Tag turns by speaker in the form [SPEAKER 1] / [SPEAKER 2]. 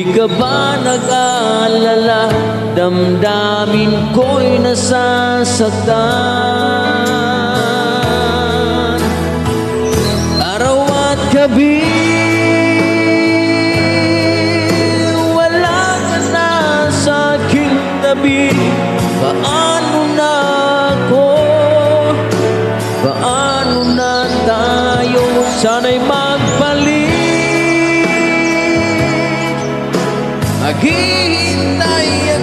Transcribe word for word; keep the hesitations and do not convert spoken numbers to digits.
[SPEAKER 1] ka ba nag-aalala? Damdamin ko'y nasasaktan. Araw at gabi wala ka na sa aking tabi. Paano na ako? Paano na tayo? Sana'y magbalik. Maghihintay